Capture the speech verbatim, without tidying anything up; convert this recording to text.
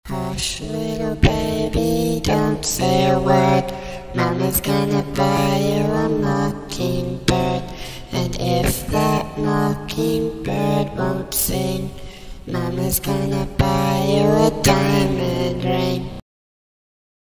Hush, little baby, don't say a word. Mama's gonna buy you a mockingbird. And if that mockingbird won't sing, Mama's gonna buy you a diamond ring.